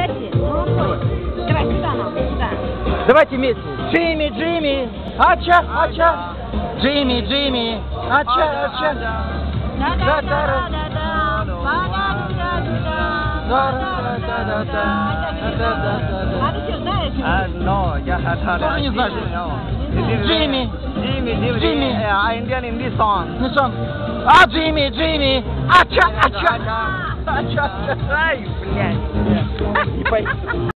Кстати, молодой. Давай сюда нам, сюда. Давайте вместе. Джимми, Джимми, ача, ача. Джимми, Джимми, ача, ача. А ты что, знаешь? No, я Тоже не знаешь. Джимми, Джимми. Indian song. Не сон. А, Джимми, Джимми, ача, ача. Ай, блядь. Не пойми.